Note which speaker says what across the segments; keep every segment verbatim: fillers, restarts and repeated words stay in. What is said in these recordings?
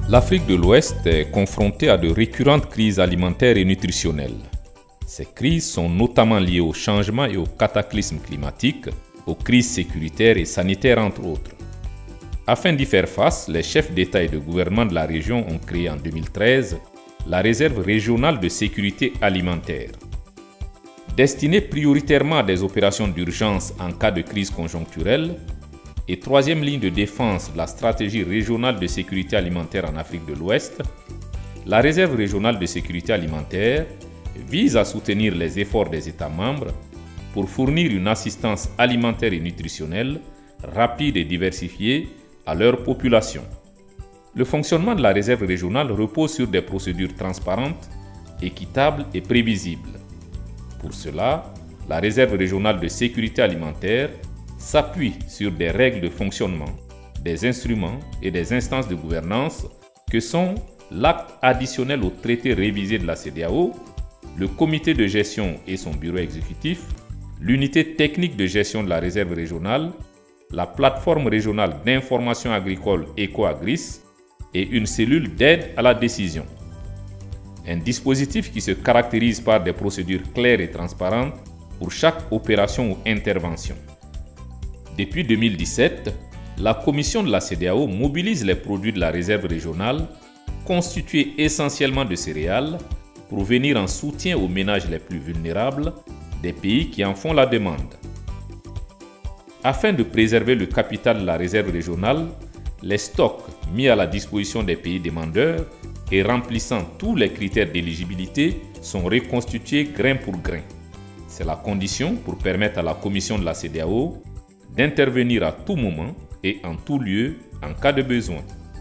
Speaker 1: L'Afrique de l'Ouest est confrontée à de récurrentes crises alimentaires et nutritionnelles. Ces crises sont notamment liées au changement et aux cataclysmes climatiques, aux crises sécuritaires et sanitaires entre autres. Afin d'y faire face, les chefs d'État et de gouvernement de la région ont créé en deux mille treize la Réserve régionale de sécurité alimentaire. Destinée prioritairement à des opérations d'urgence en cas de crise conjoncturelle, et troisième ligne de défense de la stratégie régionale de sécurité alimentaire en Afrique de l'Ouest, la Réserve régionale de sécurité alimentaire vise à soutenir les efforts des États membres pour fournir une assistance alimentaire et nutritionnelle rapide et diversifiée à leur population. Le fonctionnement de la réserve régionale repose sur des procédures transparentes, équitables et prévisibles. Pour cela, la réserve régionale de sécurité alimentaire s'appuie sur des règles de fonctionnement, des instruments et des instances de gouvernance que sont l'acte additionnel au traité révisé de la C E D E A O, le comité de gestion et son bureau exécutif, l'unité technique de gestion de la réserve régionale, la plateforme régionale d'information agricole EcoAgris et une cellule d'aide à la décision. Un dispositif qui se caractérise par des procédures claires et transparentes pour chaque opération ou intervention. Depuis deux mille dix-sept, la commission de la C E D E A O mobilise les produits de la réserve régionale, constitués essentiellement de céréales, pour venir en soutien aux ménages les plus vulnérables des pays qui en font la demande. Afin de préserver le capital de la réserve régionale, les stocks mis à la disposition des pays demandeurs et remplissant tous les critères d'éligibilité sont reconstitués grain pour grain. C'est la condition pour permettre à la commission de la C E D E A O d'intervenir à tout moment et en tout lieu en cas de besoin.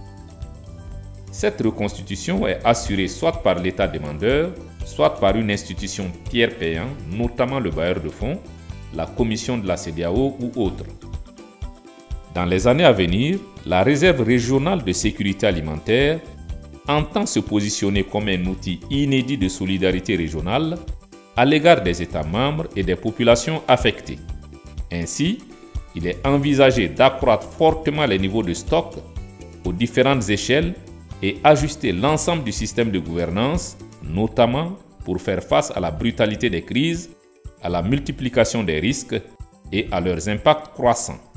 Speaker 1: Cette reconstitution est assurée soit par l'État demandeur, soit par une institution tiers payant, notamment le bailleur de fonds, la commission de la C E D E A O ou autre. Dans les années à venir, la réserve régionale de sécurité alimentaire entend se positionner comme un outil inédit de solidarité régionale à l'égard des États membres et des populations affectées. Ainsi, il est envisagé d'accroître fortement les niveaux de stock aux différentes échelles et ajuster l'ensemble du système de gouvernance, notamment pour faire face à la brutalité des crises, à la multiplication des risques et à leurs impacts croissants.